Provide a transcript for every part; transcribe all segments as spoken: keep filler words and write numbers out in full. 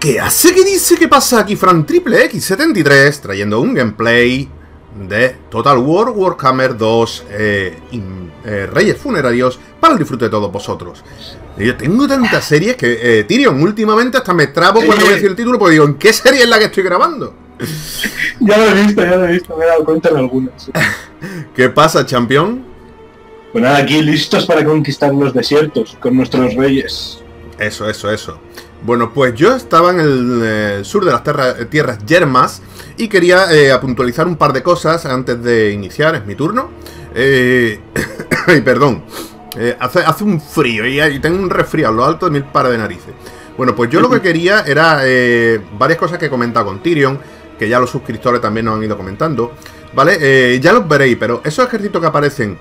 ¿Qué hace? ¿Qué dice? ¿Qué pasa? Aquí Fran Triple X setenta y tres trayendo un gameplay de Total War Warhammer dos eh, in, eh, Reyes Funerarios para el disfrute de todos vosotros. Yo tengo tantas series que, eh, Tyrion, últimamente hasta me trabo cuando voy a decir el título porque digo, ¿en qué serie es la que estoy grabando? Ya lo he visto, ya lo he visto, me he dado cuenta en algunas. Sí. ¿Qué pasa, campeón? Pues nada, aquí listos para conquistar los desiertos con nuestros reyes. Eso, eso, eso. Bueno, pues yo estaba en el eh, sur de las terra, tierras yermas y quería eh, puntualizar un par de cosas antes de iniciar, es mi turno. Eh, y perdón, eh, hace, hace un frío y, y tengo un resfriado, lo alto de mil pares de narices. Bueno, pues yo lo que quería era eh, varias cosas que he comentado con Tyrion, que ya los suscriptores también nos han ido comentando, ¿vale? Eh, ya los veréis, pero esos ejércitos que aparecen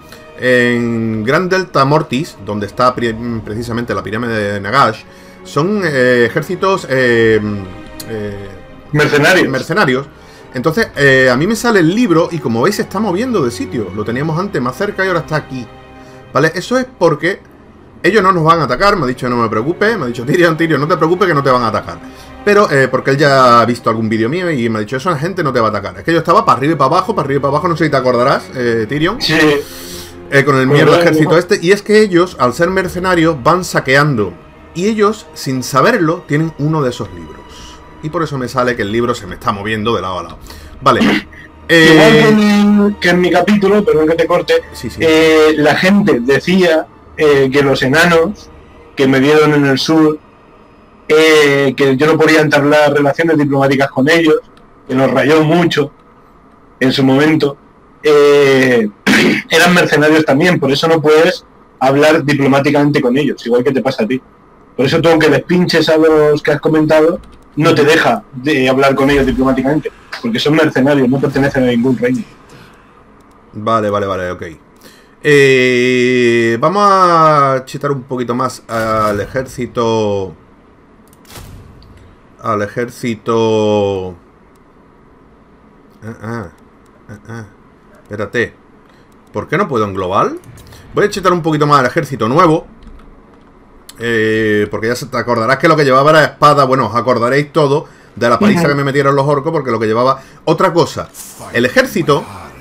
en Gran Delta Mortis, donde está pre precisamente la pirámide de Nagash, son eh, ejércitos eh, eh, mercenarios. mercenarios. Entonces, eh, a mí me sale el libro y como veis se está moviendo de sitio. Lo teníamos antes más cerca y ahora está aquí, ¿vale? Eso es porque ellos no nos van a atacar. Me ha dicho no me preocupe, me ha dicho Tyrion, Tyrion, no te preocupes que no te van a atacar. Pero, eh, porque él ya ha visto algún vídeo mío y me ha dicho, eso la gente no te va a atacar. Es que yo estaba para arriba y para abajo, para arriba y para abajo, no sé si te acordarás, eh, Tyrion. Sí. Eh, con el mierda ejército este. Y es que ellos, al ser mercenarios, van saqueando. Y ellos, sin saberlo, tienen uno de esos libros. Y por eso me sale que el libro se me está moviendo de lado a lado. Vale. Eh... Igual que en, que en mi capítulo, perdón que te corte, sí, sí. Eh, la gente decía eh, que los enanos que me dieron en el sur, eh, que yo no podía entablar relaciones diplomáticas con ellos, que nos rayó mucho en su momento, eh, eran mercenarios también, por eso no puedes hablar diplomáticamente con ellos, igual que te pasa a ti. Por eso tú, aunque les pinches a los que has comentado, no te deja de hablar con ellos diplomáticamente, porque son mercenarios, no pertenecen a ningún reino. Vale, vale, vale, ok. Eh, vamos a chitar un poquito más al ejército... Al ejército... Ah, ah, ah, ah. Espérate. ¿Por qué no puedo en global? Voy a chitar un poquito más al ejército nuevo. Eh, porque ya se te acordarás que lo que llevaba era espada. Bueno, os acordaréis todo de la paliza que me metieron los orcos, porque lo que llevaba... Otra cosa, el ejército...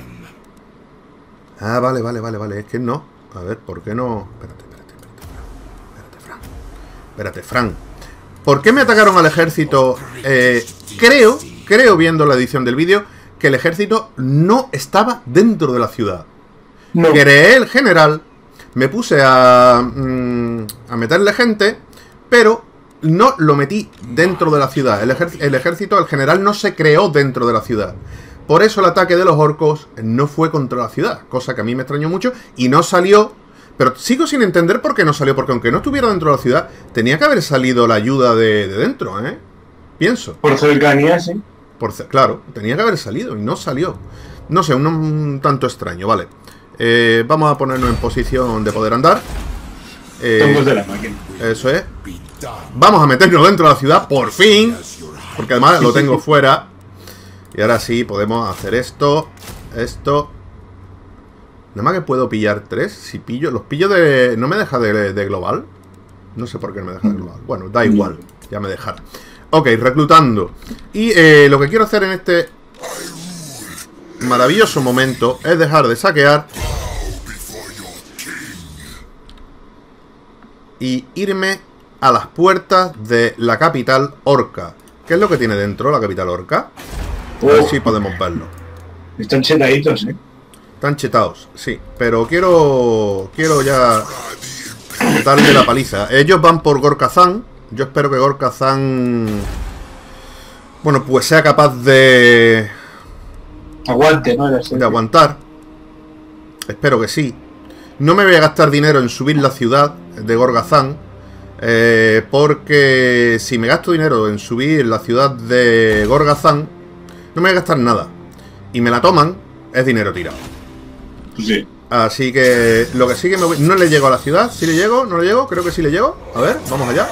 Ah, vale, vale, vale, vale, es que no. A ver, ¿por qué no? Espérate, espérate, espérate, Fran. Espérate, Fran. ¿Por qué me atacaron al ejército? Eh, creo, creo, viendo la edición del vídeo, que el ejército no estaba dentro de la ciudad. No. Creé el general, me puse a, mmm, a meterle gente, pero no lo metí dentro de la ciudad. El, el ejército, el general no se creó dentro de la ciudad. Por eso el ataque de los orcos no fue contra la ciudad, cosa que a mí me extrañó mucho y no salió. Pero sigo sin entender por qué no salió, porque aunque no estuviera dentro de la ciudad, tenía que haber salido la ayuda de, de dentro, ¿eh? Pienso. Por cercanía, sí. Por, claro, tenía que haber salido y no salió. No sé, un, un tanto extraño, vale. Eh, vamos a ponernos en posición de poder andar. Eh, de la máquina. Eso es. Vamos a meternos dentro de la ciudad, por fin. Porque además lo tengo fuera. Y ahora sí, podemos hacer esto. Esto. Nada más que puedo pillar tres. Si pillo, los pillo de... ¿No me deja de, de global? No sé por qué no me deja de global. Bueno, da igual, ya me dejará. Ok, reclutando. Y eh, lo que quiero hacer en este maravilloso momento es dejar de saquear y irme a las puertas de la capital orca. ¿Qué es lo que tiene dentro la capital orca? A ver si podemos verlo. Están chetaditos, ¿eh? Están chetados, sí. Pero quiero... Quiero ya darle la paliza. Ellos van por Gorkhazan. Yo espero que Gorkhazan... Bueno, pues sea capaz de... Aguante, ¿no? De aguantar. Espero que sí. No me voy a gastar dinero en subir la ciudad de Gorkhazan. Eh, porque si me gasto dinero en subir la ciudad de Gorkhazan, no me voy a gastar nada. Y me la toman, es dinero tirado. Sí. Así que lo que sí que me voy... No le llego a la ciudad. ¿Sí le llego? ¿No le llego? Creo que sí le llego. A ver, vamos allá.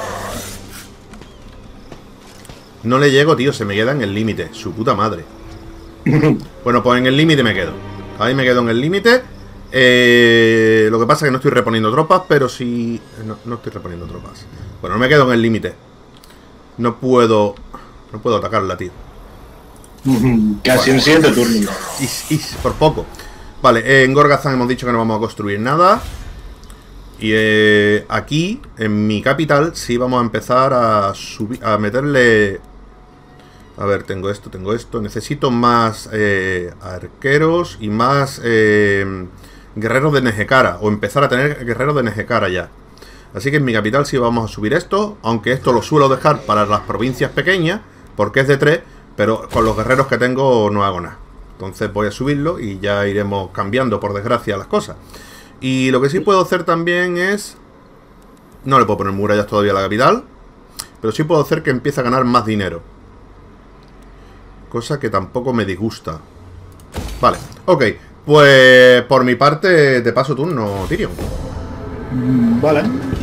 No le llego, tío. Se me queda en el límite. Su puta madre. Bueno, pues en el límite me quedo. Ahí me quedo en el límite. Eh, lo que pasa es que no estoy reponiendo tropas, pero sí... No, no estoy reponiendo tropas. Bueno, me quedo en el límite. No puedo... No puedo atacarla, tío. Casi en siete turnos. Is, is, por poco. Vale, eh, en Gorgazán hemos dicho que no vamos a construir nada. Y eh, aquí, en mi capital, sí vamos a empezar a subir, a meterle... A ver, tengo esto, tengo esto. Necesito más eh, arqueros y más eh, guerreros de Nejecara. O empezar a tener guerreros de Nejecara ya. Así que en mi capital sí vamos a subir esto. Aunque esto lo suelo dejar para las provincias pequeñas, porque es de tres. Pero con los guerreros que tengo no hago nada. Entonces voy a subirlo y ya iremos cambiando, por desgracia, las cosas. Y lo que sí puedo hacer también es... No le puedo poner murallas todavía a la capital. Pero sí puedo hacer que empiece a ganar más dinero. Cosa que tampoco me disgusta. Vale, ok. Pues por mi parte te paso turno, Tyrion. Mm, vale.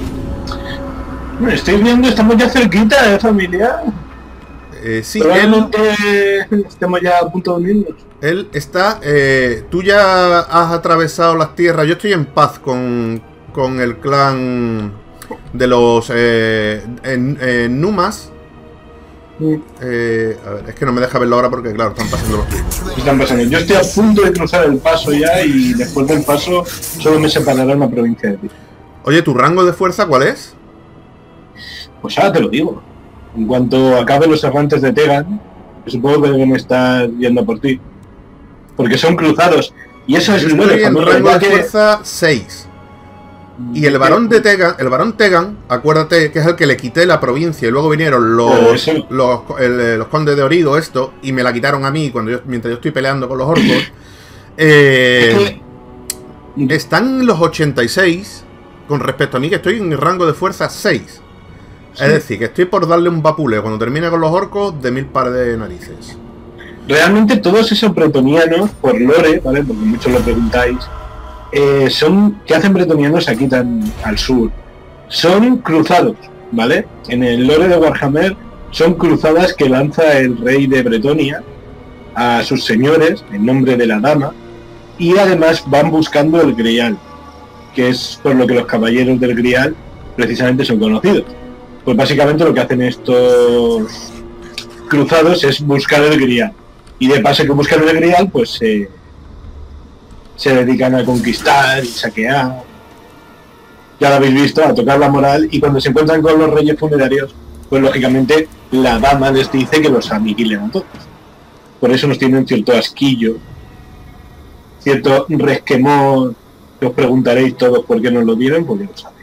Me estoy viendo, estamos ya cerquita, ¿eh, familia? Eh, sí, Probablemente él, estemos ya a punto de unirnos. Él está... Eh, tú ya has atravesado las tierras. Yo estoy en paz con, con el clan de los eh, en, en Numas. Eh, a ver, es que no me deja verlo ahora porque, claro, están pasando los turnos. Están pasando. Yo estoy a punto de cruzar el paso ya y después del paso solo me separará una provincia de ti. Oye, ¿tu rango de fuerza cuál es? Pues ahora te lo digo. En cuanto acaben los errantes de Tegan, que supongo que deben estar yendo por ti. Porque son cruzados. Y eso es Yo lo estoy en cuando rango de que... fuerza seis. Y el varón de Tegan, el varón Tegan, acuérdate que es el que le quité la provincia y luego vinieron los sí. los, el, los condes de Orido, esto, y me la quitaron a mí cuando yo, mientras yo estoy peleando con los orcos. Eh, es que... Están los ochenta y seis con respecto a mí, que estoy en rango de fuerza seis. Sí. Es decir, que estoy por darle un vapule cuando termine con los orcos de mil pares de narices. Realmente todos esos bretonianos, por lore, ¿vale? Porque muchos lo preguntáis, eh, son, ¿qué hacen bretonianos aquí tan al sur? Son cruzados, ¿vale? En el lore de Warhammer son cruzadas que lanza el rey de Bretonia a sus señores en nombre de la dama y además van buscando el Grial, que es por lo que los caballeros del Grial precisamente son conocidos. Pues básicamente lo que hacen estos cruzados es buscar el Grial. Y de paso que buscan el Grial, pues eh, se dedican a conquistar y saquear. Ya lo habéis visto, a tocar la moral. Y cuando se encuentran con los reyes funerarios, pues lógicamente la dama les dice que los aniquilen a todos. Por eso nos tienen cierto asquillo, cierto resquemor, que os preguntaréis todos por qué nos lo dieron, porque lo sabéis.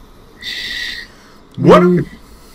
Bueno.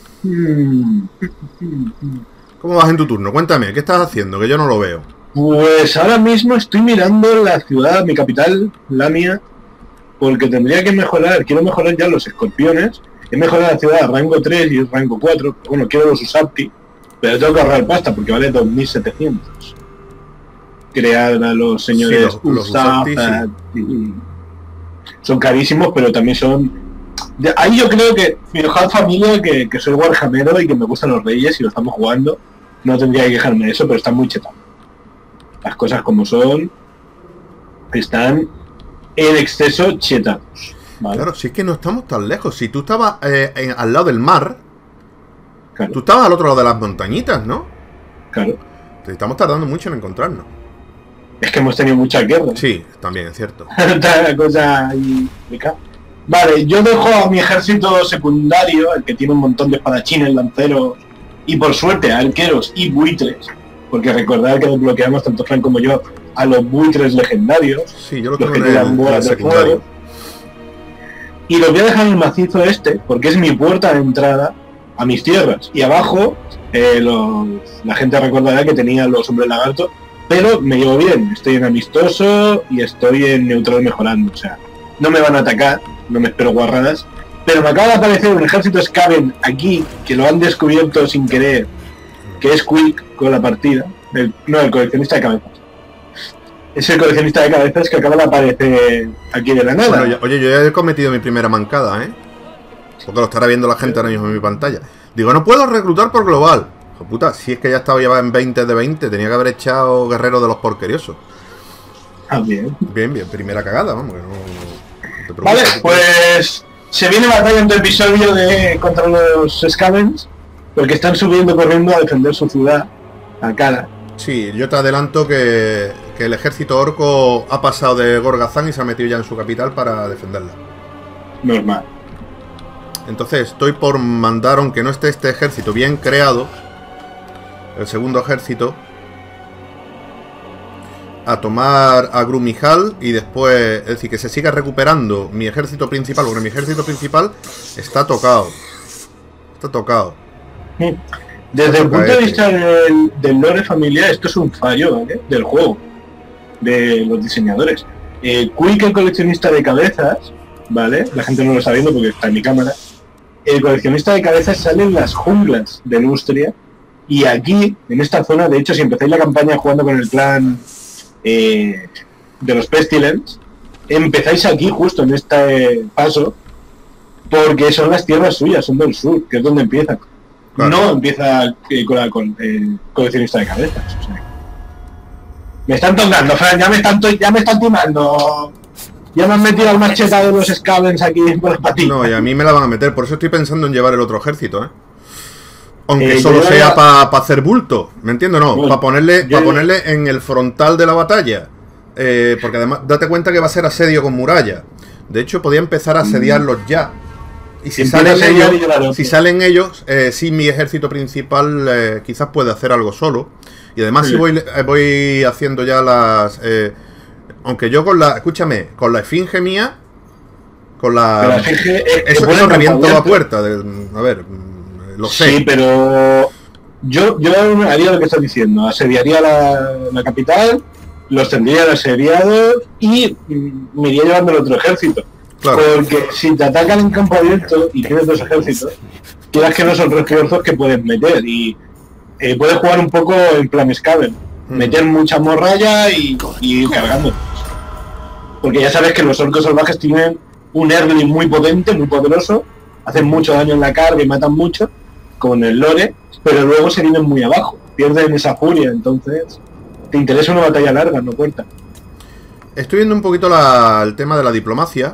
¿Cómo vas en tu turno? Cuéntame, ¿qué estás haciendo? Que yo no lo veo. Pues ahora mismo estoy mirando la ciudad, mi capital, Lamia, porque tendría que mejorar, quiero mejorar ya los escorpiones. He mejorado la ciudad a rango tres y rango cuatro. Bueno, quiero los Usapti, pero tengo que ahorrar pasta porque vale dos mil setecientos. Crear a los señores sí, los, los Usapti, sí. Son carísimos, pero también son... De ahí yo creo que mi mejor familia, que, que soy warhamero y que me gustan los reyes y lo estamos jugando, no tendría que quejarme de eso, pero están muy chetados. Las cosas como son, están en exceso chetados, ¿vale? Claro, si es que no estamos tan lejos. Si tú estabas eh, en, al lado del mar, claro. Tú estabas al otro lado de las montañitas, ¿no? Claro. Te estamos tardando mucho en encontrarnos. Es que hemos tenido mucha guerra. Sí, también es cierto. Otra cosa y... Vale, yo dejo a mi ejército secundario, el que tiene un montón de espadachines, lanceros y por suerte arqueros y buitres, porque recordad que desbloqueamos tanto Frank como yo a los buitres legendarios, sí, yo lo los tengo que en tiran el, bolas el de fuego. Y los voy a dejar en el macizo este, porque es mi puerta de entrada a mis tierras. Y abajo, eh, los, la gente recordará que tenía los hombres lagartos, pero me llevo bien, estoy en amistoso y estoy en neutral mejorando, o sea, no me van a atacar, no me espero guarradas, pero me acaba de aparecer un ejército Skaven aquí, que lo han descubierto sin querer, que es Quick con la partida, el, no, el coleccionista de cabezas. Es el coleccionista de cabezas que acaba de aparecer aquí de la nada. Bueno, yo, oye, yo ya he cometido mi primera mancada, ¿eh? Porque lo estará viendo la gente ahora mismo en mi pantalla. Digo, no puedo reclutar por global. Oh, puta, si es que ya estaba ya en veinte de veinte, tenía que haber echado guerreros de los porqueriosos. Ah, bien. Bien, bien, primera cagada, vamos, que no... Vale, pues se viene batalla en tu episodio de contra los Scavens Porque están subiendo corriendo a defender su ciudad, a cara. Sí, yo te adelanto que, que el ejército orco ha pasado de Gorgazán y se ha metido ya en su capital para defenderla. Normal. Entonces estoy por mandar, aunque no esté este ejército bien creado, el segundo ejército, a tomar a Grumihal y después, es decir, que se siga recuperando mi ejército principal, porque mi ejército principal está tocado. Está tocado. Desde el punto de vista del, del lore familiar, esto es un fallo, ¿vale? Del juego, de los diseñadores. Eh, Quick, el coleccionista de cabezas, ¿vale? La gente no lo está viendo porque está en mi cámara. El coleccionista de cabezas sale en las junglas de Lustria. Y aquí, en esta zona, de hecho, si empezáis la campaña jugando con el clan eh, de los Pestilence, empezáis aquí, justo en este paso, porque son las tierras suyas, son del sur, que es donde empieza. Claro. No empieza eh, con el con, eh, coleccionista de cabezas. O sea. Me están tocando, Fran, ya me están, ya me están timando. Ya me han metido al macheta de los Scavens aquí por las patillas. No, y a mí me la van a meter, por eso estoy pensando en llevar el otro ejército, ¿eh? Aunque eh, solo sea para pa hacer bulto, ¿me entiendo? No, bueno, para ponerle, pa ponerle en el frontal de la batalla. Eh, porque además, date cuenta que va a ser asedio con muralla. De hecho, podía empezar a asediarlos ya. Y si salen ellos, si salen ellos, eh, sí, mi ejército principal eh, quizás puede hacer algo solo. Y además, sí. si voy, eh, voy haciendo ya las... Eh, aunque yo con la... Escúchame, con la esfinge mía... Con la... la esfinge, eh, eso eso reviento la puerta. De, a ver... Lo sé. Sí, pero yo, yo haría lo que estás diciendo, asediaría la, la capital, los tendría asediados y me iría llevando el otro ejército. Claro. Porque si te atacan en campo abierto y tienes dos ejércitos, quieras que no son refuerzos que puedes meter y eh, puedes jugar un poco en plan Scaven, mm. meter mucha morralla y, y ir cargando. Porque ya sabes que los orcos salvajes tienen un early muy potente, muy poderoso, hacen mucho daño en la carga y matan mucho con el lore, pero luego se vienen muy abajo, pierden esa furia, entonces te interesa una batalla larga, no cuenta. Estoy viendo un poquito la, el tema de la diplomacia.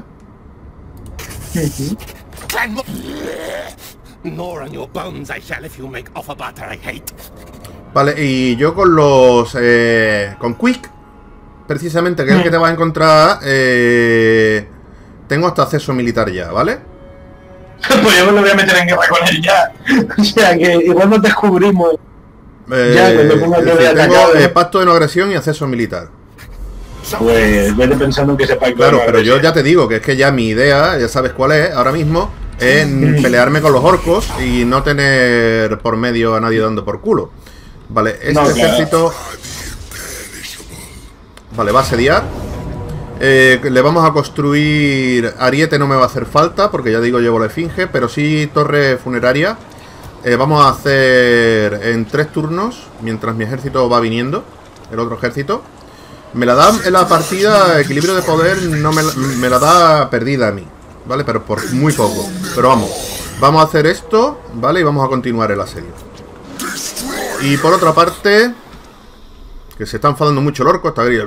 Vale, y yo con los... Eh, con Quick, precisamente, que es el que te vas a encontrar, eh, tengo hasta acceso militar ya, ¿vale? Pues yo me lo voy a meter en guerra con él ya. O sea que igual nos descubrimos. Eh, ya, cuando ponga que voy a tengo eh, pacto de no agresión y acceso militar. Pues vete pensando que sepa. Claro, pero yo ya te digo que es que ya mi idea, ya sabes cuál es, ahora mismo, es pelearme con los orcos y no tener por medio a nadie dando por culo. Vale, este no, ejército... Claro. Vale, va a asediar. Eh, le vamos a construir... Ariete no me va a hacer falta, porque ya digo, llevo la esfinge, pero sí torre funeraria. Eh, vamos a hacer en tres turnos, mientras mi ejército va viniendo, el otro ejército. Me la da en la partida, equilibrio de poder, no me, me la da perdida a mí, ¿vale? Pero por muy poco. Pero vamos, vamos a hacer esto, ¿vale? Y vamos a continuar el asedio. Y por otra parte, que se está enfadando mucho el orco, está gritando.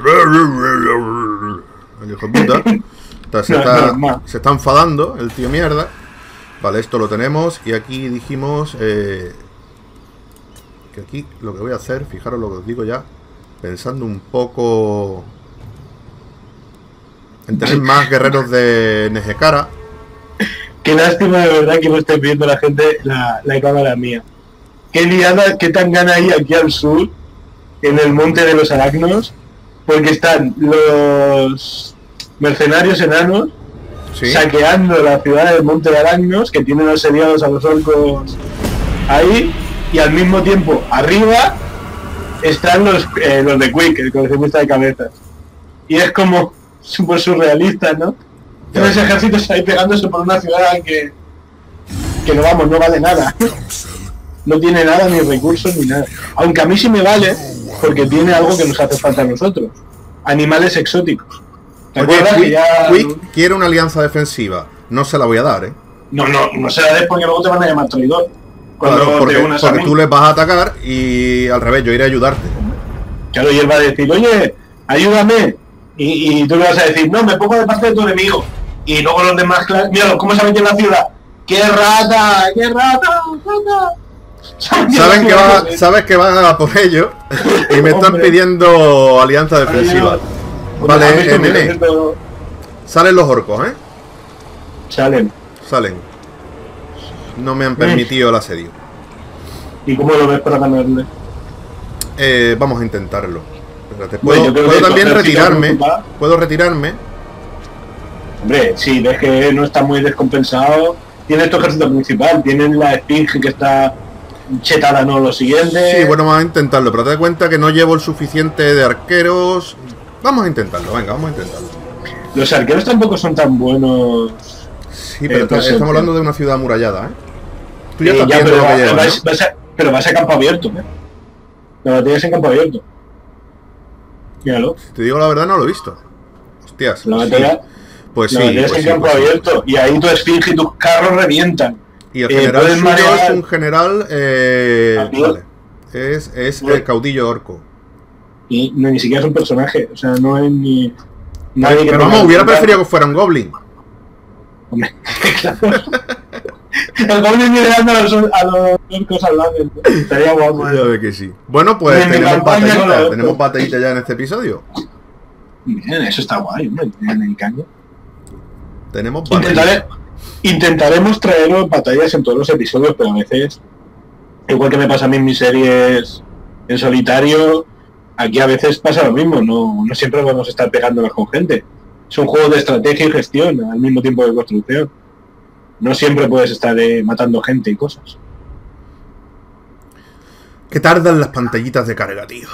El hijo de puta. Está, se, está, se está enfadando el tío mierda. Vale, esto lo tenemos. Y aquí dijimos eh, que aquí lo que voy a hacer, fijaros lo que os digo ya, pensando un poco en tener más guerreros de Nejecara. Qué lástima de verdad que no esté viendo la gente la, la cámara mía. Qué liada, qué tan gana hay aquí al sur, en el monte de los Aracnos, porque están los mercenarios enanos, ¿sí?, saqueando la ciudad del monte de Aracnos, que tienen asediados a los orcos ahí, y al mismo tiempo arriba están los, eh, los de Quick, el coleccionista de cabezas. Y es como súper surrealista, ¿no? Tienes ejércitos ahí pegándose por una ciudad que, que no vamos, no vale nada. No tiene nada, ni recursos, ni nada. Aunque a mí sí me vale, porque tiene algo que nos hace falta a nosotros. Animales exóticos. ¿Te Oye, acuerdas Quick, que ya... Quick quiere una alianza defensiva. No se la voy a dar, ¿eh? No, no, no se la des porque luego te van a llamar traidor. Claro, porque, porque tú les vas a atacar y al revés, yo iré a ayudarte. Claro, y él va a decir, oye, ayúdame. Y, y tú le vas a decir, no, me pongo de parte de tu enemigo. Y luego los demás, mira, ¿cómo se ha metido en la ciudad? ¡Qué rata! ¡Qué rata! ¡Rata! Saben que, va, sabes que van a por ello y me están Hombre. pidiendo alianza defensiva. Hombre, ¿has Vale, visto eh, mi nene. ejército? Salen los orcos, ¿eh? Salen. Salen. No me han permitido el asedio. ¿Y cómo lo ves para ganarle? Eh, vamos a intentarlo. Espérate, Bueno, puedo, yo creo puedo que también coger chicas retirarme. ocupadas. Puedo retirarme. Hombre, si ves que no está muy descompensado, tienes tu ejército principal, tienes la esfinge que está chetada, no lo siguiente. Sí, bueno, vamos a intentarlo, pero te das cuenta que no llevo el suficiente de arqueros. Vamos a intentarlo, venga, vamos a intentarlo. Los arqueros tampoco son tan buenos. Sí, pero Eh, está- pues, estamos eh, hablando de una ciudad amurallada, ¿eh? Tú ya Eh, estás ya, viendo pero, lo que va- llevas, vas, ¿no? vas a, pero vas a campo abierto, ¿eh? La batalla es en campo abierto. Míralo. Te digo la verdad, no lo he visto. Hostias. La sí. batalla, Pues la sí, batalla es pues en sí, campo pues sí, abierto. pues sí. Y ahí tu esfinge y tus carros revientan. Y el Eh, general puedes suyo marear- es un general. Eh, Aquí. vale. Es, es Bueno. el caudillo orco. Y no, ni siquiera es un personaje. O sea, no es ni. Nadie que Pero tenga- vamos, hubiera preferido que fuera un goblin. Hombre, claro. El goblin mirando a los, a los orcos al lado. Estaría guapo. Ya ¿eh? ve que sí. Bueno, pues En mi tenemos campaña batallita. no lo- Tenemos batallita ya en este episodio. Bien, eso está guay, hombre. En el caño. Tenemos Intentaré, batallita. intentaremos traeros batallas en todos los episodios, pero a veces, igual que me pasa a mí en mis series en solitario, aquí a veces pasa lo mismo, no, no siempre vamos a estar pegándonos con gente. Es un juego de estrategia y gestión al mismo tiempo de construcción. No siempre puedes estar eh, matando gente y cosas. Que tardan las pantallitas de carga, tío.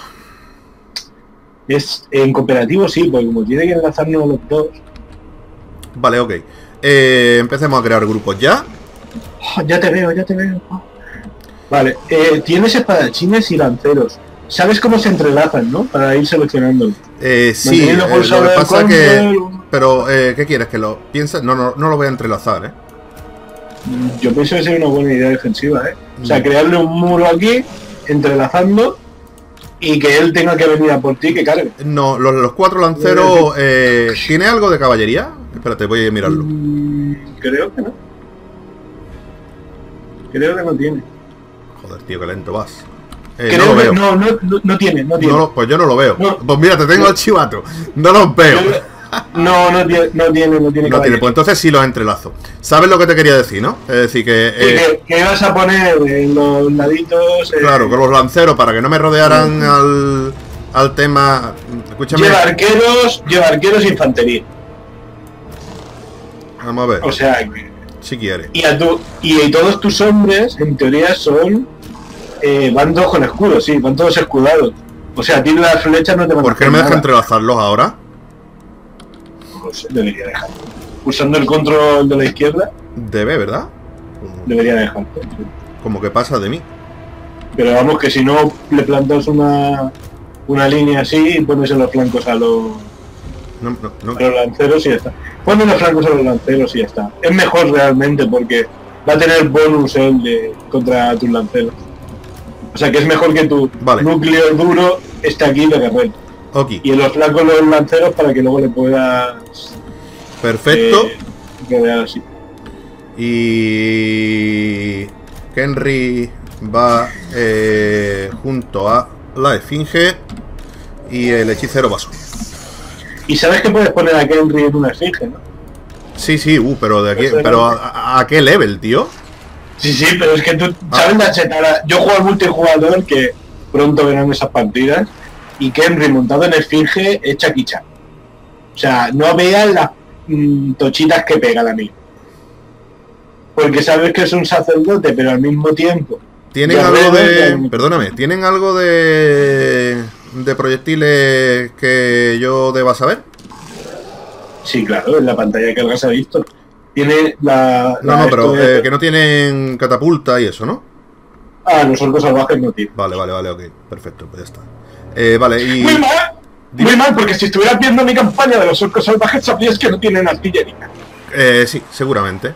Es en cooperativo sí, porque como tiene que enlazarnos los dos. Vale, ok. Eh, empecemos a crear grupos ya. Oh, ya te veo, ya te veo. Oh. Vale, eh, tienes espadachines y lanceros. ¿Sabes cómo se entrelazan, no? Para ir seleccionando. Eh, sí, Manteniendo eh, lo pulsado que el pasa que... control. Pero, eh, ¿qué quieres? ¿Que lo piensas? No, no, no lo voy a entrelazar, ¿eh? Yo pienso que sería una buena idea defensiva, ¿eh? O sea, Mm. crearle un muro aquí, entrelazando, y que él tenga que venir a por ti que cargue. No, los, los cuatro lanceros... Eh, ¿Tiene algo de caballería? Espérate, voy a mirarlo. Mm, creo que no. Creo que no tiene. Joder, tío, qué lento vas. Eh, creo no lo que veo. no, no, no, no tiene, no tiene. No lo- pues yo no lo veo. No. Pues mira, te tengo el chivato. No los veo. Yo- no, no tiene, no tiene, no tiene. No tiene, caballería. pues entonces sí los entrelazo. ¿Sabes lo que te quería decir, no? Es decir, que... Sí, eh, que, que ibas a poner en los laditos. eh, claro, con los lanceros, para que no me rodearan al, al tema... Escúchame. Lleva arqueros, lleva arqueros e infantería. Vamos a ver, O sea, que- si quiere. y, a tu, y, y todos tus hombres, en teoría, son. Eh, van todos con escudos, sí, van todos escudados. O sea, a ti las flechas no te van a ¿Por qué hacer no me deja nada. entrelazarlos ahora? No sé, debería dejar. Pulsando el control de la izquierda, Debe, ¿verdad? debería dejarte. Como que pasa de mí. Pero vamos, que si no le plantas una, una línea así y pones en los flancos a los, No, no, no. a los lanceros y ya está. Pones los flancos a los lanceros y ya está. Es mejor realmente porque va a tener bonus él de, contra tus lanceros. O sea que es mejor que tu Vale. núcleo duro esté aquí de guerrero. Ok, Y en los flancos los lanceros para que luego le puedas perfecto. eh, rodear así. Y... Henry va eh, junto a la esfinge y el hechicero va solo. Y sabes que puedes poner a Henry en una esfinge, ¿no? Sí, sí, uh, pero de aquí, Eso era- pero a, a- ¿a qué level, tío? Sí, sí, pero es que tú Ah. sabes la chetada. Yo juego al multijugador que pronto verán esas partidas y Henry montado en esfinge es chaquicha. O sea, no vean las mm, tochitas que pega la misma. Porque sabes que es un sacerdote, pero al mismo tiempo. ¿Tienen Ya algo ves, de... ya- Perdóname, ¿tienen algo de... de proyectiles que yo deba saber? Sí, claro, en la pantalla de carga se ha visto. Tiene la. No, la no, pero esto de- eh, que no tienen catapulta y eso, ¿no? Ah, los orcos salvajes no tienen. Vale, vale, vale, ok. Perfecto, pues ya está. Eh, vale, y... Muy mal, Dime. muy mal, porque si estuvieras viendo mi campaña de los orcos salvajes sabrías que no tienen artillería. Eh, sí, seguramente.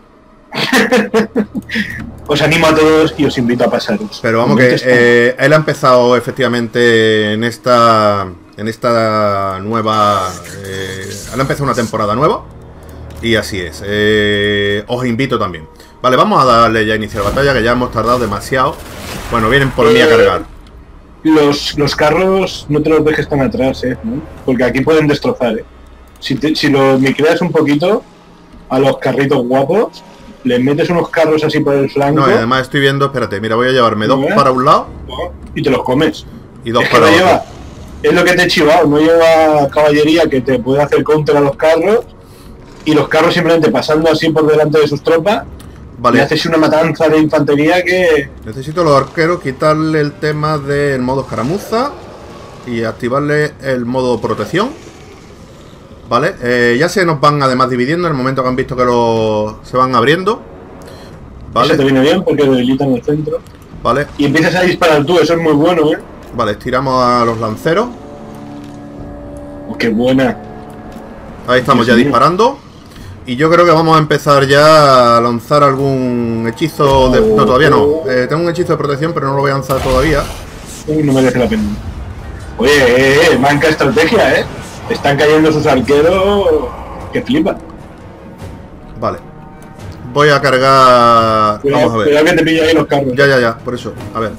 Os animo a todos y os invito a pasaros. Pero vamos que eh, él ha empezado efectivamente en esta en esta nueva eh, él ha empezado una temporada nueva y así es. Eh, os invito también. Vale. Vale, vamos a darle ya a iniciar batalla, que ya hemos tardado demasiado. Bueno, vienen por eh, mí a cargar. Los, los carros no te los dejes tan atrás, ¿eh? ¿No? Porque aquí pueden destrozar, ¿eh? Si, te, si los micreas un poquito a los carritos guapos, les metes unos carros así por el flanco... No, y además estoy viendo, espérate, mira, voy a llevarme dos para un lado... Y te los comes. Y dos es para no otro. Lleva, es lo que te he chivado, no lleva caballería que te puede hacer contra a los carros, y los carros simplemente pasando así por delante de sus tropas, vale. Y haces una matanza de infantería que... Necesito a los arqueros quitarle el tema del modo escaramuza y activarle el modo protección. Vale, eh, ya se nos van además dividiendo en el momento que han visto que los se van abriendo. Vale. Eso te viene bien porque debilitan el centro. Vale. Y empiezas a disparar tú, eso es muy bueno, ¿eh? Vale, estiramos a los lanceros. Oh, ¡qué buena! Ahí estamos Dios ya mío. disparando. Y yo creo que vamos a empezar ya a lanzar algún hechizo de... No, todavía no. Eh, tengo un hechizo de protección, pero no lo voy a lanzar todavía. Uy, no merece la pena. Oye, eh, eh, manca estrategia, ¿eh? Están cayendo sus arqueros que flipa. Vale. Voy a cargar... Cuidado, Vamos a ver. cuidado que te pillan ahí los carros. Ya, ya, ya, por eso. A ver.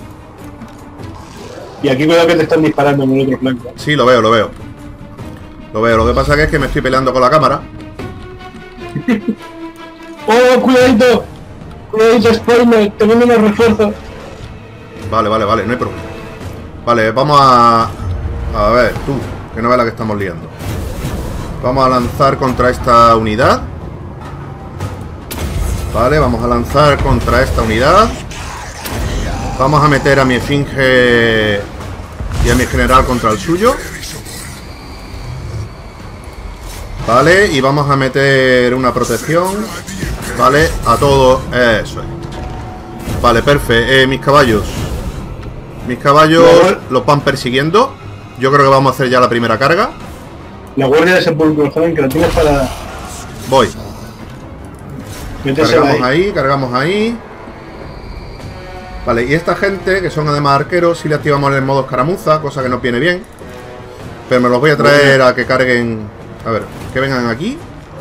Y aquí cuidado que te están disparando en el otro flanco. Sí, lo veo, lo veo. Lo veo. Lo que pasa que es que me estoy peleando con la cámara. ¡Oh, cuidadito! Cuidadito, spoiler, te vienen los refuerzos. Vale, vale, vale, no hay problema. Vale, vamos a... A ver, tú, que no ves la que estamos liando. Vamos a lanzar contra esta unidad. Vale, vamos a lanzar contra esta unidad. Vamos a meter a mi esfinge y a mi general contra el suyo. Vale, y vamos a meter una protección. Vale, a todo. Eso es. Vale, perfecto. Eh, mis caballos. Mis caballos los van persiguiendo. Yo creo que vamos a hacer ya la primera carga. La guardia de sepulcro, joven, que la tienes para... Voy. Métesela Cargamos ahí. ahí, cargamos ahí. Vale, y esta gente, que son además arqueros, si le activamos el modo escaramuza, cosa que nos viene bien. Pero me los voy a traer a que carguen. A ver, que vengan aquí.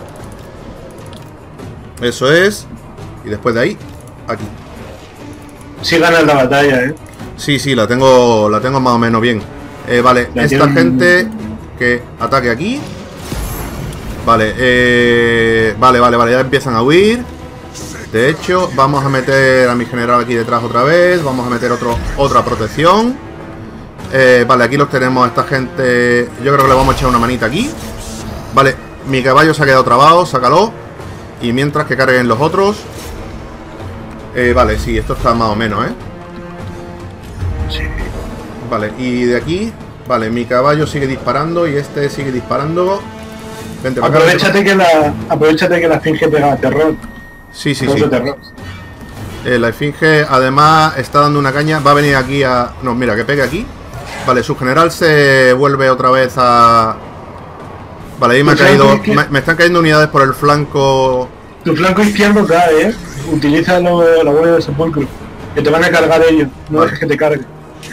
Eso es. Y después de ahí, aquí. Sí ganas la batalla, ¿eh? Sí, sí, la tengo, la tengo más o menos bien. Eh, vale, La esta tienen- gente que ataque aquí. Vale, eh, vale, vale, vale, ya empiezan a huir. De hecho, vamos a meter a mi general aquí detrás otra vez. Vamos a meter otro, otra protección. Eh, vale, aquí los tenemos a esta gente. Yo creo que le vamos a echar una manita aquí. Vale, mi caballo se ha quedado trabado, sácalo. Y mientras que carguen los otros. Eh, vale, sí, esto está más o menos, ¿eh? Sí. Vale, y de aquí. Vale, mi caballo sigue disparando y este sigue disparando. Vente para acá. Aprovechate que la... Aprovechate que la esfinge pega terror. Sí, sí, Dos sí. de terror. Eh, la esfinge además está dando una caña. Va a venir aquí a... No, mira, que pegue aquí. Vale, su general se vuelve otra vez a... Vale, ahí me ha Pues ¿sabes caído... qué? Me, me están cayendo unidades por el flanco. Tu flanco izquierdo cae, ¿eh? Utiliza lo- la guardia de sepulcro. Que te van a cargar ellos. No Vale. dejes que te carguen.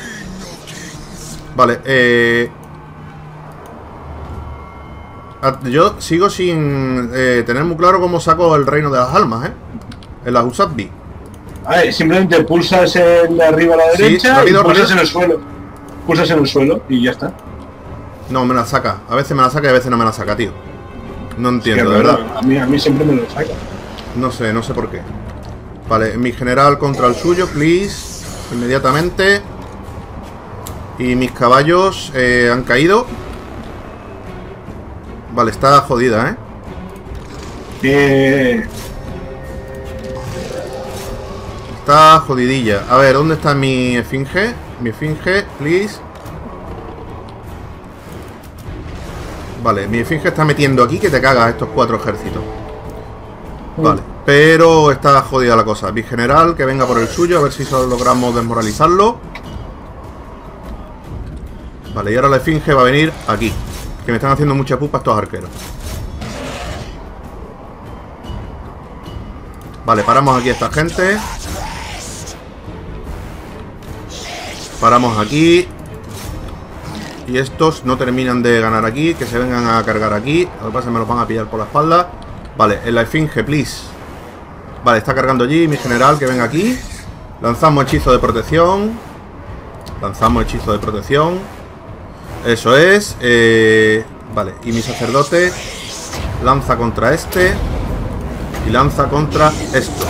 Vale, eh... ah, yo sigo sin eh, tener muy claro cómo saco el reino de las almas, ¿eh? En las Usabbi. A ver, simplemente pulsas el de arriba a la Sí, derecha rápido, y pulsas rápido. en el suelo. Pulsas en el suelo y ya está. No, me la saca. A veces me la saca y a veces no me la saca, tío. No entiendo, Que, de verdad. bueno, A mí, a mí siempre me lo saca. No sé, no sé por qué. Vale, mi general contra el suyo, please. Inmediatamente. Y mis caballos eh, han caído. Vale, está jodida, ¿eh? Eh, Está jodidilla. A ver, ¿dónde está mi esfinge? Mi esfinge, please. Vale, mi esfinge está metiendo aquí que te cagas estos cuatro ejércitos. Vale, pero está jodida la cosa. Mi general, que venga por el suyo, a ver si solo logramos desmoralizarlo. Vale, y ahora la esfinge va a venir aquí. Que me están haciendo mucha pupa estos arqueros. Vale, paramos aquí a esta gente. Paramos aquí. Y estos no terminan de ganar aquí. Que se vengan a cargar aquí. Lo que pasa es que me los van a pillar por la espalda. Vale, en la esfinge, please. Vale, está cargando allí mi general, que venga aquí. Lanzamos hechizo de protección. Lanzamos hechizo de protección. Eso es. Eh, vale, y mi sacerdote lanza contra este. Y lanza contra esto.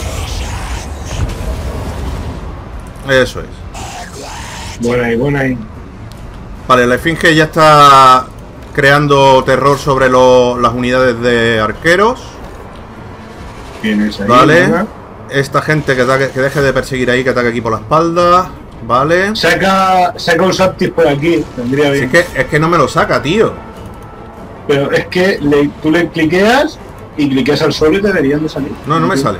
Eso es. Buena ahí, buena ahí. Vale, la esfinge ya está creando terror sobre lo, las unidades de arqueros. Tienes ahí, vale. ¿verdad? Esta gente que, ataque, que deje de perseguir ahí, que ataque aquí por la espalda. Vale. Saca, saca un Saptis por aquí, tendría bien. Si es que, es que no me lo saca, tío. Pero es que le, tú le cliqueas y cliqueas al sol y te deberían de salir. No, no me sale.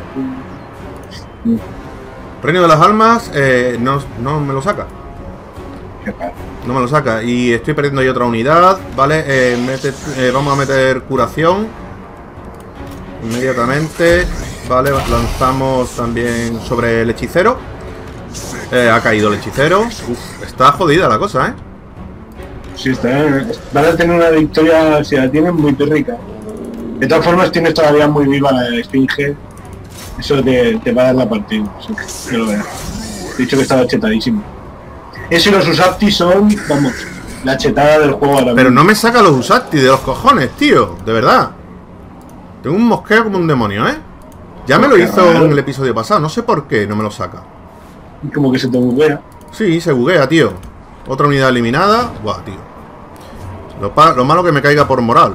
Reino de las Almas, eh, no, no me lo saca. Qué padre. No me lo saca. Y estoy perdiendo ahí otra unidad. Vale, eh, mete, eh, vamos a meter curación. Inmediatamente. Vale, lanzamos también sobre el hechicero. Eh, ha caído el hechicero. Uf, está jodida la cosa, ¿eh? Sí, está. Van a tener una victoria, si la tienen, muy rica. De todas formas, tienes todavía muy viva la esfinge. Eso te, te va a dar la partida. Así que, que lo veas. He dicho que estaba chetadísimo. Eso y los Usaptis son, vamos, la chetada del juego ahora mismo. Pero no me saca los Usaptis de los cojones, tío. De verdad. Tengo un mosqueo como un demonio, ¿eh? Ya me lo hizo en el episodio pasado. No sé por qué no me lo saca. Como que se te buguea. Sí, se buguea, tío. Otra unidad eliminada. Buah, tío. Lo, pa lo malo que me caiga por moral.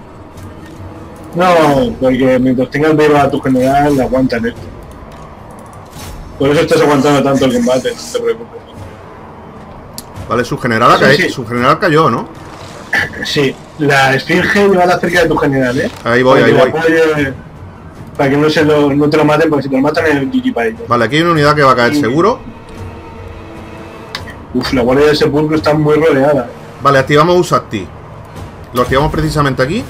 No, porque mientras tengas viva a tu general, aguantan esto. Por eso estás aguantando tanto el combate, no te preocupes. Vale, su general, Sí, ca sí. su general cayó, ¿no? Sí, la esfinge lleva cerca de tu general, ¿eh? Ahí voy, para ahí que voy. apoye, para que no, se lo, no te lo maten, porque si te lo matan es el G G para ellos. Vale, aquí hay una unidad que va a caer Sí. seguro. Uf, la guardia del sepulcro está muy rodeada. Vale, activamos Usapti. Lo activamos precisamente aquí.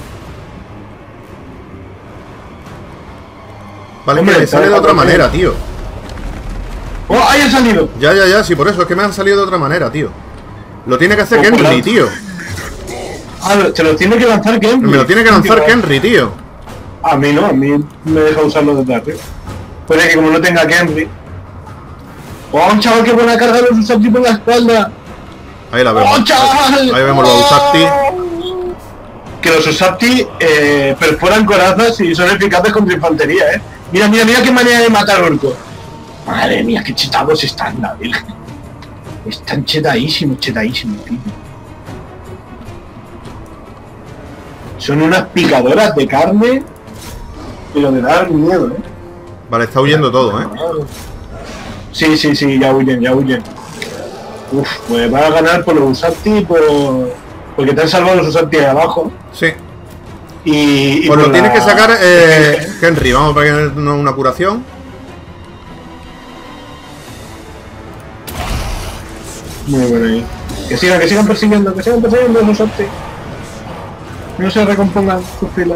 Vale, Hombre, que me sale de está otra bien. manera, tío. ¡Oh, ahí ha salido! Ya, ya, ya, sí, por eso es que me han salido de otra manera, tío. Lo tiene que hacer O por Kenry, la- tío. Ah, te lo tiene que lanzar Kenry. Me lo tiene que lanzar Tío, Kenry, tío. A mí no, a mí me deja usarlo desde arriba. Puede que como no tenga Kenry. ¡Oh, chaval, qué buena carga de los Usapti por la espalda! Ahí la vemos. ¡Oh, chaval! Ahí vemos los Usapti. Que los Usapti eh, perforan corazas y son eficaces contra infantería, ¿eh? Mira, mira, mira qué manera de matar orcos. Madre mía, qué chetados están, la virgen. Están chetadísimos, chetadísimos, tío. Son unas picadoras de carne, pero de dar miedo, ¿eh? Vale, está huyendo todo, ¿eh? Sí, sí, sí, ya huyen, ya huyen. Uf, pues van a ganar por los Usapti, por... porque te han salvado los Usapti de abajo. Sí. Y, y Pues por lo tienes la- que sacar eh, Henry. Vamos a poner una curación. Muy bueno ahí. Que sigan, que sigan persiguiendo, que sigan persiguiendo a los Usapti. No se recompongan sus filas.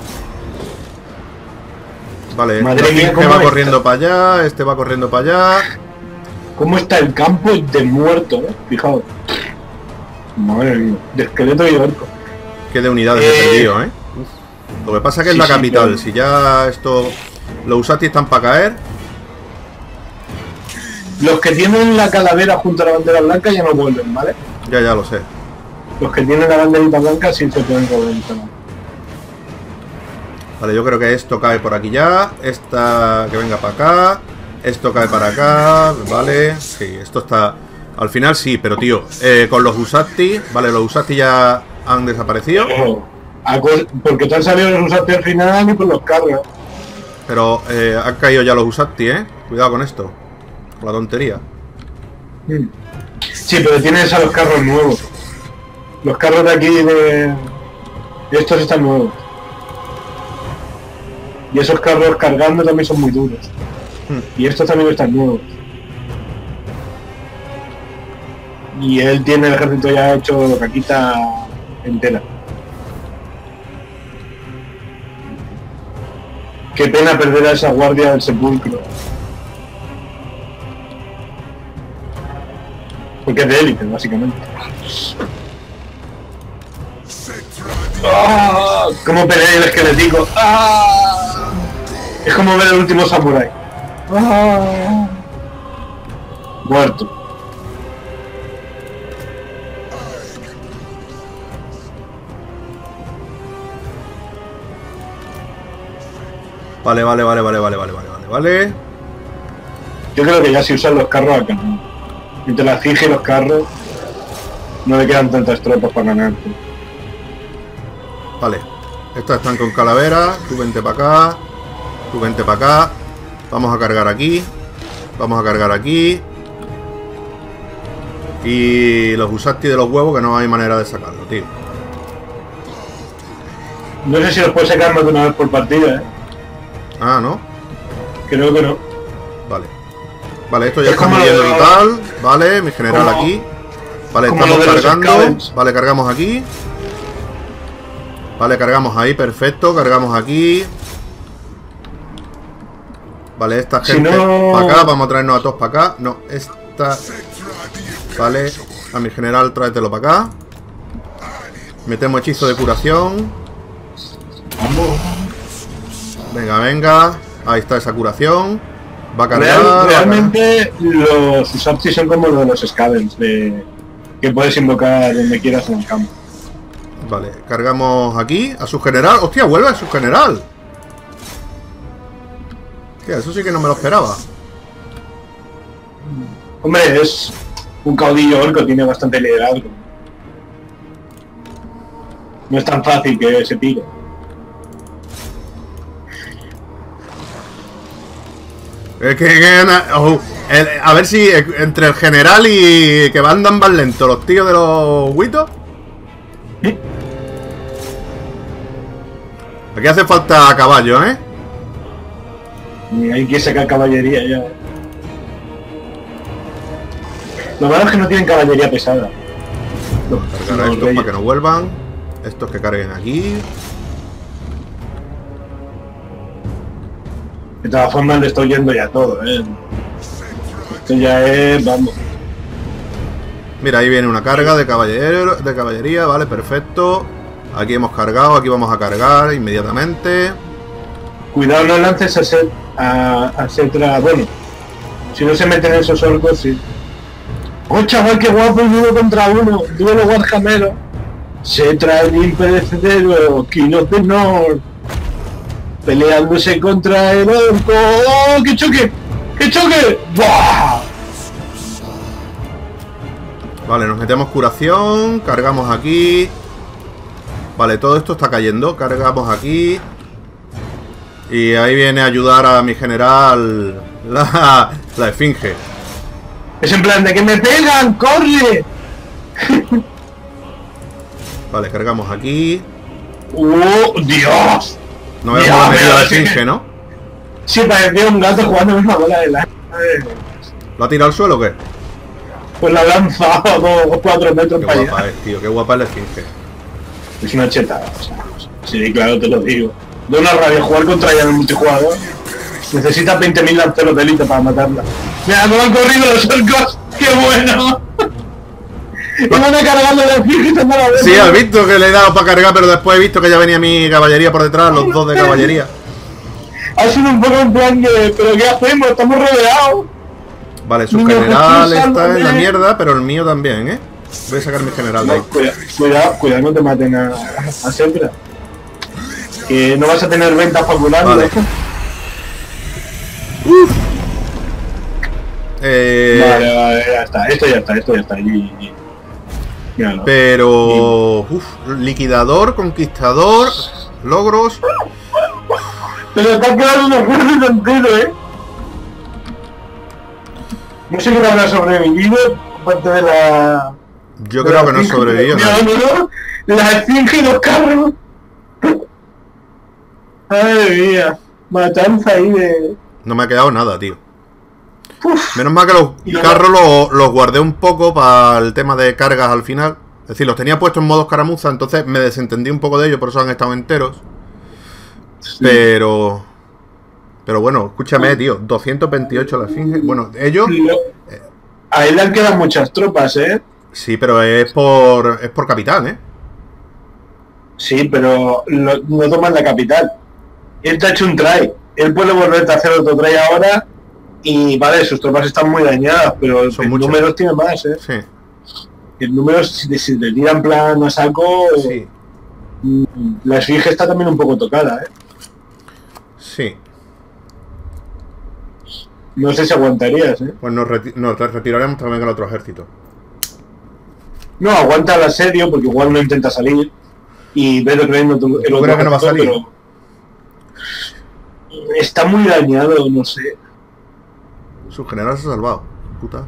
Vale, Madre la mía, Finge ¿cómo va está? corriendo para allá. Este va corriendo para allá. ¿Cómo está el campo de muerto, eh? Fijaos. Madre mía, de esqueleto y de orco. Qué de unidades Eh, he perdido, ¿eh? Uf. Lo que pasa es que es sí, la sí, capital. claro. Si ya esto... Los Usapti están para caer. Los que tienen la calavera junto a la bandera blanca ya no vuelven, ¿vale? Ya, ya lo sé. Los que tienen la banderita blanca sí se pueden volver. Vale, yo creo que esto cae por aquí ya. Esta que venga para acá. Esto cae para acá. Vale. Sí, esto está... Al final sí, pero tío, eh, con los Usapti... Vale, los Usapti ya han desaparecido. Ojo, a cos- porque te han salido los Usapti al final y por los cargas. Pero eh, han caído ya los Usapti, ¿eh? Cuidado con esto. Con la tontería. Mm. Sí, pero tienes a los carros nuevos. Los carros de aquí de... Estos están nuevos. Y esos carros cargando también son muy duros. Hmm. Y estos también están nuevos. Y él tiene el ejército ya hecho caquita entera. Qué pena perder a esa guardia del sepulcro. Porque es de élite, básicamente. ¡Ah! ¿Cómo pelea el esquelético? ¡Ah! Es como ver el último samurái. Ah. Muerto. Vale, vale, vale, vale, vale, vale, vale, vale, vale. Yo creo que ya si usan los carros acá, ¿no? Entre la esfinge y los carros no le quedan tantas tropas para ganar. Vale. Estas están con calavera. Tú vente para acá. Tú vente para acá. Vamos a cargar aquí. Vamos a cargar aquí. Y los usasti de los huevos, que no hay manera de sacarlo, tío. No sé si los puedes sacar más de una vez por partida, ¿eh? Ah, ¿no? Creo que no. Vale. Vale, esto ya Es está como muriendo lo de- total. Vale, mi general como- aquí. Vale, como estamos lo de los cargando. scavens. Vale, cargamos aquí. Vale, cargamos ahí, perfecto. Cargamos aquí. Vale, esta Si gente no- para acá. Vamos a traernos a todos para acá. No, esta... Vale, a mi general tráetelo para acá. Metemos hechizo de curación. Venga, venga. Ahí está esa curación. Va a cargar. Real- va a realmente los Usabti son como los de los Scavens, de que puedes invocar donde quieras en el campo. Vale, cargamos aquí a su general. ¡Hostia, vuelve a su general! Hostia, eso sí que no me lo esperaba. Hombre, es un caudillo orco, tiene bastante liderazgo. No es tan fácil que se tire. Es que, que na- oh, el- a ver si eh, entre el general y que andan más lento los tíos de los huitos. ¿Sí? Aquí hace falta caballo, ¿eh? Y hay que sacar caballería ya. Lo malo es que no tienen caballería pesada. Los, Cargar a los estos reyes. para que no vuelvan. Estos que carguen aquí. De todas formas le estoy yendo ya todo, ¿eh? Esto ya es... vamos. Mira, ahí viene una carga de caballero, de caballería, vale, perfecto. Aquí hemos cargado, aquí vamos a cargar inmediatamente. Cuidado, no lances a, Set, a, a Setra... Bueno, si no se meten esos orcos, sí. ¡Oh, chaval, qué guapo el uno contra uno! ¡Duelo Warhammer! Setra, el imperecedero, King of the North, peleándose contra el orco. ¡Oh, qué choque! ¡Qué choque! ¡Buah! Vale, nos metemos curación, cargamos aquí. Vale, todo esto está cayendo, cargamos aquí. Y ahí viene a ayudar a mi general la, la esfinge. Es en plan de que me pegan, corre. Vale, cargamos aquí. ¡Oh, Dios! No vemos Ya, la metida pero de sí. esfinge, ¿no? Sí, parecía un gato jugando en una bola de la... ¿Lo ha tirado al suelo o qué? Pues la ha lanzado a dos o cuatro metros Qué para guapa allá. es, tío, qué guapa es la esfinge. Es una chetada, o sea, sí, claro, te lo digo. De una rabia jugar contra ella en el multijugador. Necesita veinte mil lanceros de élite para matarla. ¡Mira, cómo han corrido los orcos! ¡Qué bueno! Y van a cargando la esfinge y se van a ver. Sí, has visto que le he dado para cargar, pero después he visto que ya venía mi caballería por detrás, los dos de caballería. Ha sido un poco en plan de... ¿Pero qué hacemos? Estamos rodeados. Vale, su Niño, general Jesús, está en la sálvame. mierda, pero el mío también, ¿eh? Voy a sacar mi general de ahí. No, cuidado, cuidado, cuidado, no te maten a, a Setra. Que no vas a tener ventas para curar. Vale. ¿no? Eh, Vale, vale, ya está. Esto ya está, esto ya está. Y, y- míralo. Pero... Uf, liquidador, conquistador, logros... Pero está quedando un ejército entero, ¿eh? No sé quién habrá sobrevivido, aparte de la... Yo de creo la que no esfinge. sobrevivió Mira, nadie. no, no, la esfinge y los carros. Ay, mía. Matanza ahí de... No me ha quedado nada, tío. Uf. Menos mal que los Y luego- carros los, los guardé un poco para el tema de cargas al final. Es decir, los tenía puestos en modo escaramuza, entonces me desentendí un poco de ellos, por eso han estado enteros. Sí. Pero... Pero bueno, escúchame, tío. doscientos veintiocho la esfinge. Bueno, ellos... Lo- A él le han quedado muchas tropas, ¿eh? Sí, pero es por... Es por capitán, ¿eh? Sí, pero lo- no toman la capital. Él te ha hecho un try. él puede volverte a hacer otro try ahora y vale, sus tropas están muy dañadas, pero Son el muchos. número tiene más, ¿eh? Sí, El número, si te, si te tiran plan a saco, sí, mm, la esfinge está también un poco tocada, ¿eh? sí. No sé si aguantarías, ¿eh? Pues nos, reti nos retiraremos también con el otro ejército. No, aguanta el asedio porque igual no intenta salir y vete trayendo tu, el ¿Tú otro crees que no va a ejército, salir? pero está muy dañado, no sé. Su general se ha salvado. Puta.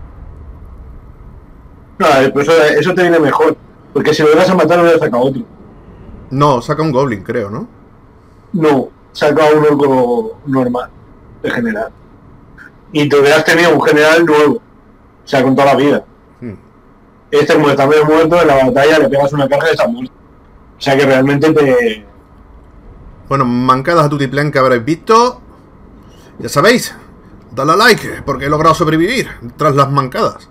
No, pero eso, eso te viene mejor, porque si lo vas a matar, lo voy a sacar otro. No, saca un goblin, creo, ¿no? No, saca un orco normal, de general. Y te hubieras tenido un general nuevo, o sea, con toda la vida. Hmm. Este, como está medio muerto, en la batalla le pegas una carga y está muerto. O sea que realmente te... Bueno, mancadas a tutiplén que habréis visto. Ya sabéis, dale a like, porque he logrado sobrevivir tras las mancadas.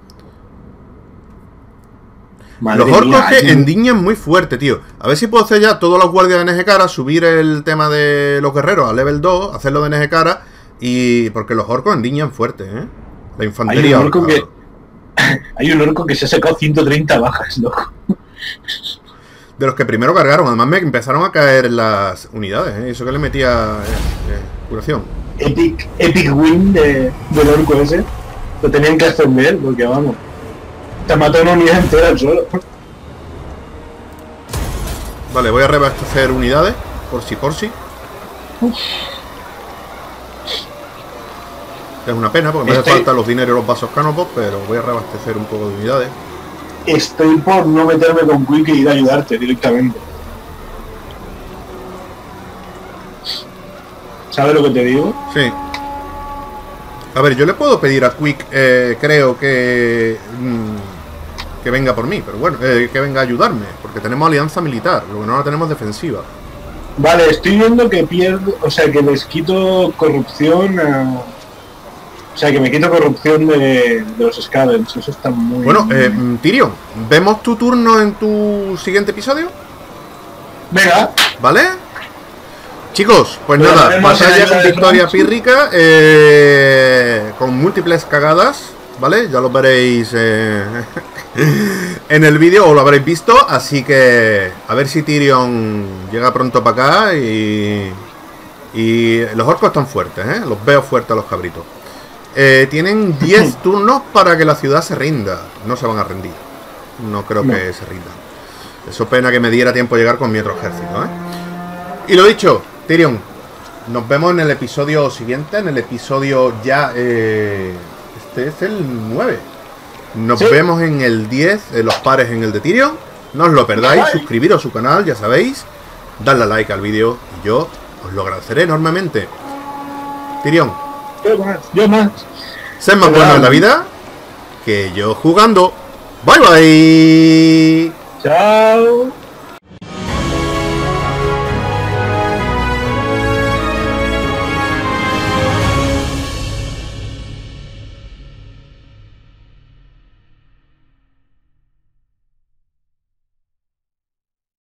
Madre Los orcos mía, que tío. endiñan muy fuerte, tío. A ver si puedo hacer ya todos los guardias de N G Cara, subir el tema de los guerreros a level dos, hacerlo de N G Cara, y porque los orcos endiñan fuerte, ¿eh? La Hay infantería. un orco orca. que... Hay un orco que se ha sacado ciento treinta bajas, loco. De los que primero cargaron, además me empezaron a caer las unidades, ¿eh? Eso que le metía eh, eh, curación. Epic, epic win de, del orco ese. Lo tenían que ascender porque vamos. Te mató una unidad entera al solo. Vale, voy a reabastecer unidades, por si, por si. Es una pena, porque me hace Estoy- falta los dineros y los vasos canopos, pero voy a reabastecer un poco de unidades. Estoy por no meterme con Quick e ir a ayudarte directamente. ¿Sabes lo que te digo? Sí. A ver, yo le puedo pedir a Quick, eh, creo que... mm, que venga por mí, pero bueno, eh, que venga a ayudarme, porque tenemos alianza militar, lo que no la tenemos defensiva. Vale, estoy viendo que pierdo, o sea, que les quito corrupción a... O sea, que me quito corrupción de, de los Scavens, eso está muy... Bueno, eh, mm, Tyrion, ¿vemos tu turno en tu siguiente episodio? Venga, ¿Vale? Chicos, pues Pero nada, tenemos batalla el- con victoria pírrica, eh, con múltiples cagadas, ¿vale? Ya lo veréis eh, en el vídeo, o lo habréis visto, así que a ver si Tyrion llega pronto para acá y... Y los orcos están fuertes, ¿eh? Los veo fuertes a los cabritos. Eh, tienen diez turnos para que la ciudad se rinda. No se van a rendir. No creo No. que se rindan. Eso pena que me diera tiempo a llegar con mi otro ejército, ¿eh? Y lo dicho, Tyrion, nos vemos en el episodio siguiente, en el episodio ya... Eh, este es el nueve. Nos Sí. vemos en el diez, en los pares en el de Tyrion. No os lo perdáis, Bye. suscribiros a su canal, ya sabéis. Dadle a like al vídeo y yo os lo agradeceré enormemente. Tyrion, yo más, yo más. sed más Pero bueno en la vamos. vida que yo jugando. Bye bye. Chao.